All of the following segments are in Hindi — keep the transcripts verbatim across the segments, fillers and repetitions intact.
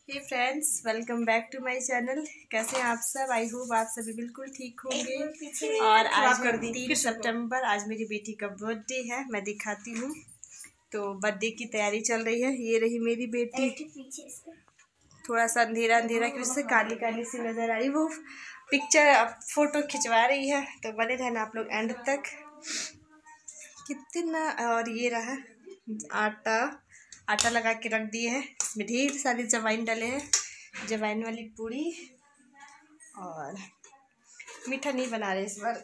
Hey friends, welcome back to my channel. कैसे हैं आप सब? आई होप आप सभी बिल्कुल ठीक होंगे। और आज है तीन सितंबर, आज मेरी बेटी का बर्थडे है। मैं दिखाती हूँ। तो बर्थडे की तैयारी चल रही है। ये रही मेरी बेटी। थोड़ा सा अंधेरा अंधेरा की वजह से काली काली सी नज़र आ रही। वो पिक्चर फोटो खिंचवा रही है, तो बने रहना आप लोग एंड तक। कितना और ये रहा आटा आटा लगा के रख दिए है। इसमें ढेर सारी जवाइन डाले हैं, जवाइन वाली पूरी। और मीठा नहीं बना रहे इस बार।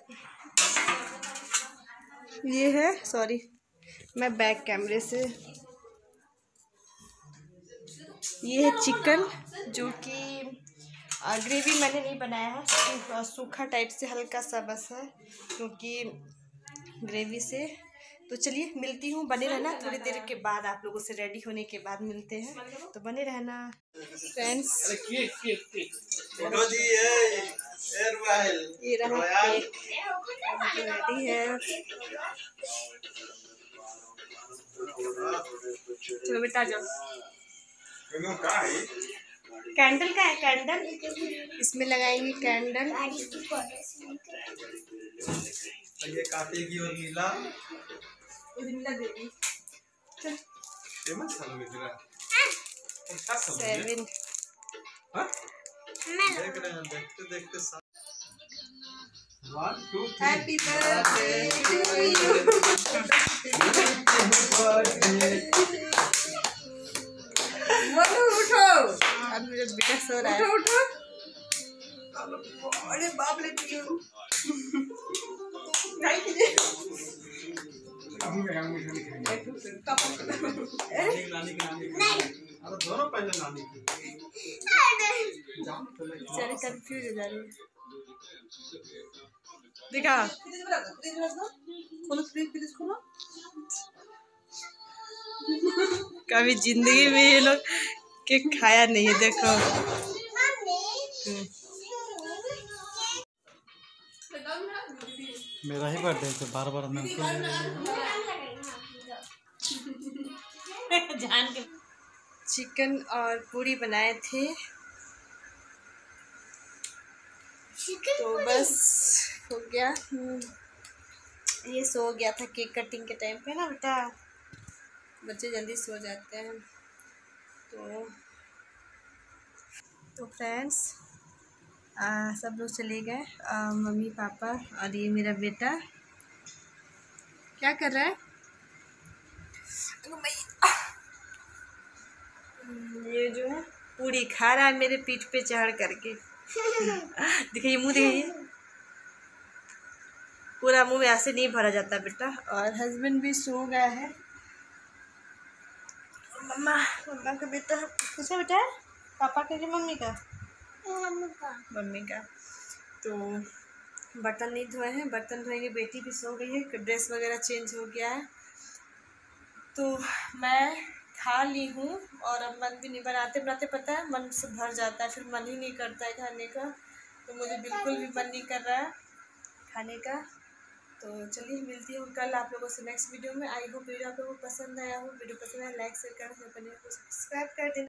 ये है, सॉरी मैं बैक कैमरे से, ये है चिकन, जो कि ग्रेवी मैंने नहीं बनाया है, सूखा टाइप से हल्का सा बस है, क्योंकि ग्रेवी से। तो चलिए मिलती हूँ, बने रहना। थोड़ी देर के बाद आप लोगों से रेडी होने के बाद मिलते हैं, तो बने रहना फ्रेंड्स। ये रहा केक, रेडी है। चलो बेटा जाओ। कैंडल का है, कैंडल इसमें लगाएंगे कैंडल। ये काटेगी और नीला नीला देगी। सेवन देख रहे हैं, देखते देखते one two happy birthday to you. उठो, अब मेरा बेटा सो रहा है। उठो उठो। अरे बाप रे पियो। दोनों पहले नानी की कंफ्यूज हो जा रही है। दिखा खोलो प्लीज, खोलो। कभी जिंदगी में ये लोग केक खाया नहीं है। देखो मेरा ही बर्थडे है, बार बार जान के चिकन और पूरी बनाए थे, तो बस हो गया। ये सो गया था केक कटिंग के टाइम पे ना बेटा, बच्चे जल्दी सो जाते हैं। तो तो फ्रेंड्स, सब लोग चले गए, मम्मी पापा और ये मेरा बेटा क्या कर रहा है। ये जो है पूरी खा रहा है मेरे पीठ पे चढ़ करके। दिखाइए मुंह, दिखाइए। पूरा मुंह में ऐसे नहीं भरा जाता बेटा। और हस्बैंड भी सो गया है। मम्मा मम्मा का बेटा पूछा बेटा, पापा का कि मम्मी का? मम्मी का। तो बर्तन नहीं धोए हैं, बर्तन धोएंगे। बेटी भी सो गई है, ड्रेस वगैरह चेंज हो गया है। तो मैं खा ली हूँ, और अब मन भी नहीं, बनाते बनाते पता है मन से भर जाता है, फिर मन ही नहीं करता है खाने का। तो मुझे बिल्कुल भी मन नहीं कर रहा है खाने का। तो चलिए मिलती हूँ कल आप लोगों से नेक्स्ट वीडियो में। आई होप वीडियो आप लोगों को पसंद आया हो। वीडियो पसंद आया लाइक शेयर करना, अपने को सब्सक्राइब कर देना।